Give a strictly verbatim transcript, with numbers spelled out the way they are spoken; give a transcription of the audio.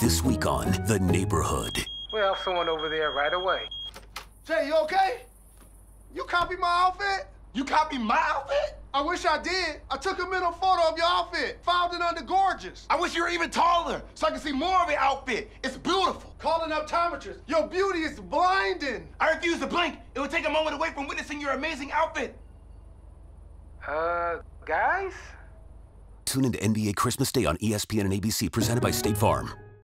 This week on The Neighborhood. Well, I'll someone over there right away. Jay, you okay? You copied my outfit? You copied my outfit? I wish I did. I took a mental photo of your outfit, filed it under gorgeous. I wish you were even taller so I can see more of your outfit. It's beautiful. Calling optometrists. Your beauty is blinding. I refuse to blink. It would take a moment away from witnessing your amazing outfit. Uh, guys? Tune into N B A Christmas Day on E S P N and A B C, presented by State Farm.